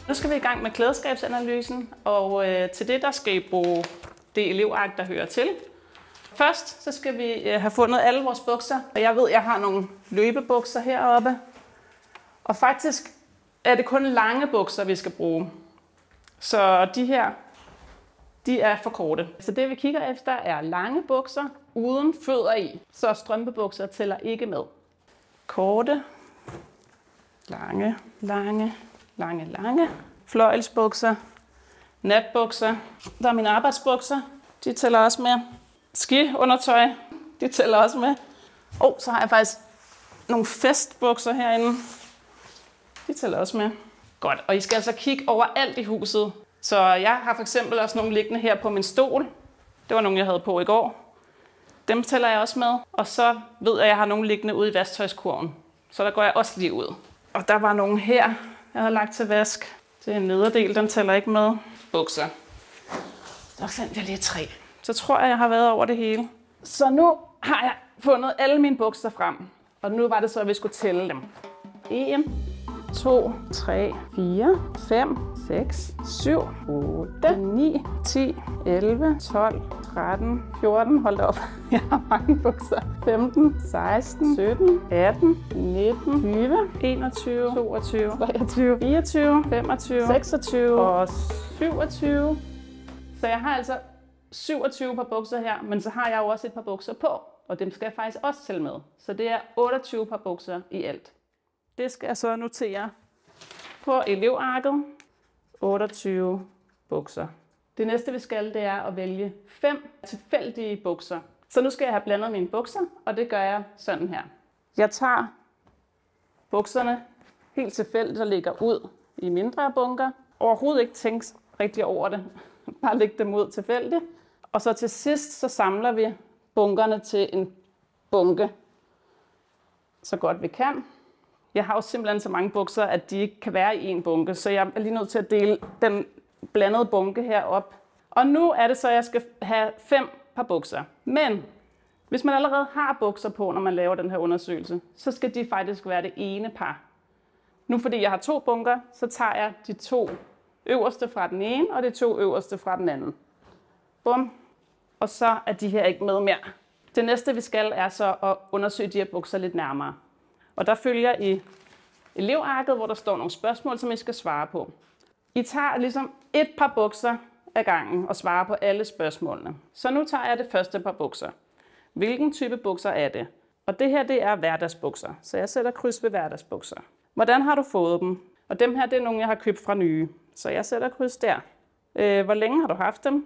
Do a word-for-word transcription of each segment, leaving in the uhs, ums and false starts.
Nu skal vi i gang med klædeskabsanalysen, og øh, til det der skal I bruge det elevark, der hører til. Først så skal vi øh, have fundet alle vores bukser, og jeg ved, jeg har nogle løbebukser heroppe. Og faktisk er det kun lange bukser, vi skal bruge. Så de her, de er for korte. Så det vi kigger efter er lange bukser uden fødder i, så strømpebukser tæller ikke med. Korte, lange, lange, lange, lange. Fløjelsbukser, natbukser. Der er mine arbejdsbukser, de tæller også med. Skiundertøj, de tæller også med. Og så har jeg faktisk nogle festbukser herinde. De tæller også med. Godt, og I skal altså kigge over alt i huset. Så jeg har for eksempel også nogle liggende her på min stol. Det var nogle, jeg havde på i går. Dem tæller jeg også med. Og så ved jeg, at jeg har nogle liggende ude i vasktøjskurven. Så der går jeg også lige ud. Og der var nogle her, jeg havde lagt til vask. Det er en nederdel, den tæller ikke med. Bukser. Der fandt jeg lige tre. Så tror jeg, jeg har været over det hele. Så nu har jeg fundet alle mine bukser frem. Og nu var det så, at vi skulle tælle dem. en, to, tre, fire, fem, seks, syv, otte, ni, ti, elleve, tolv, tretten, fjorten, hold da op, jeg har mange bukser, femten, seksten, sytten, atten, nitten, tyve, enogtyve, toogtyve, treogtyve, fireogtyve, femogtyve, seksogtyve og syvogtyve. Så jeg har altså syvogtyve par bukser her, men så har jeg jo også et par bukser på, og dem skal jeg faktisk også tælle med. Så det er otteogtyve par bukser i alt. Det skal jeg så notere på elevarket. otteogtyve bukser. Det næste vi skal, det er at vælge fem tilfældige bukser. Så nu skal jeg have blandet mine bukser, og det gør jeg sådan her. Jeg tager bukserne helt tilfældigt og lægger ud i mindre bunker. Overhovedet ikke tænke rigtig over det. Bare lægge dem ud tilfældigt. Og så til sidst, så samler vi bunkerne til en bunke, så godt vi kan. Jeg har jo simpelthen så mange bukser, at de ikke kan være i en bunke, så jeg er lige nødt til at dele den blandede bunke her op. Og nu er det så, at jeg skal have fem par bukser. Men hvis man allerede har bukser på, når man laver den her undersøgelse, så skal de faktisk være det ene par. Nu fordi jeg har to bunker, så tager jeg de to øverste fra den ene, og de to øverste fra den anden. Bum. Og så er de her ikke med mere. Det næste vi skal er så at undersøge de her bukser lidt nærmere. Og der følger I elevarket, hvor der står nogle spørgsmål, som I skal svare på. I tager ligesom et par bukser ad gangen og svarer på alle spørgsmålene. Så nu tager jeg det første par bukser. Hvilken type bukser er det? Og det her, det er hverdagsbukser. Så jeg sætter kryds ved hverdagsbukser. Hvordan har du fået dem? Og dem her, det er nogle, jeg har købt fra Nye. Så jeg sætter kryds der. Øh, hvor længe har du haft dem?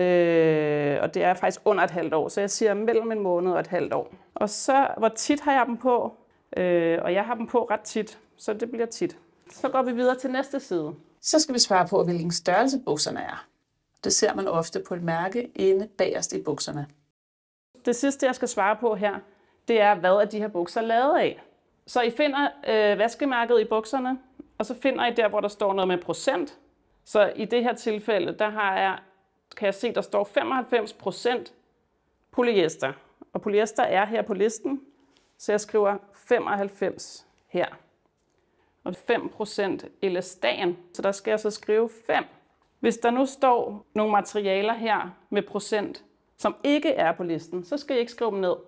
Øh, og det er faktisk under et halvt år, så jeg siger mellem en måned og et halvt år. Og så, hvor tit har jeg dem på? Øh, og jeg har dem på ret tit, så det bliver tit. Så går vi videre til næste side. Så skal vi svare på, hvilken størrelse bukserne er. Det ser man ofte på et mærke inde bagerst i bukserne. Det sidste, jeg skal svare på her, det er, hvad er de her bukser lavet af? Så I finder øh, vaskemærket i bukserne, og så finder I der, hvor der står noget med procent. Så i det her tilfælde, der har jeg, kan jeg se, der står femoghalvfems procent polyester. Og polyester er her på listen, så jeg skriver femoghalvfems her. Og fem procent elastan, så der skal jeg så skrive fem. Hvis der nu står nogle materialer her med procent, som ikke er på listen, så skal I ikke skrive dem ned.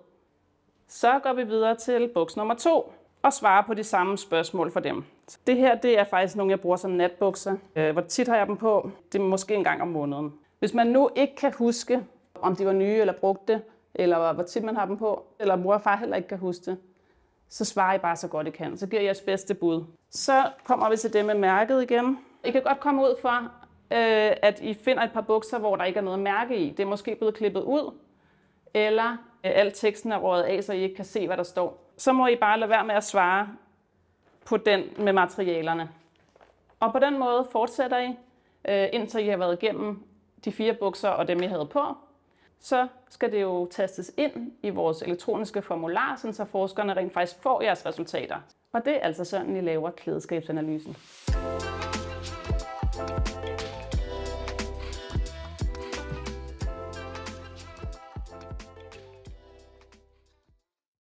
Så går vi videre til buks nummer to og svarer på de samme spørgsmål for dem. Det her, det er faktisk nogle, jeg bruger som natbukser. Hvor tit har jeg dem på? Det er måske en gang om måneden. Hvis man nu ikke kan huske, om de var nye eller brugte, eller hvor tit man har dem på, eller mor og far heller ikke kan huske det, så svarer I bare så godt I kan. Så giver jeg jeres bedste bud. Så kommer vi til det med mærket igen. I kan godt komme ud for, øh, at I finder et par bukser, hvor der ikke er noget mærke i. Det er måske blevet klippet ud, eller øh, al teksten er røget af, så I ikke kan se, hvad der står. Så må I bare lade være med at svare på den med materialerne. Og på den måde fortsætter I, øh, indtil I har været igennem de fire bukser og dem, I havde på. Så skal det jo tastes ind i vores elektroniske formular, så forskerne rent faktisk får jeres resultater. Og det er altså sådan, I laver klædeskabsanalysen.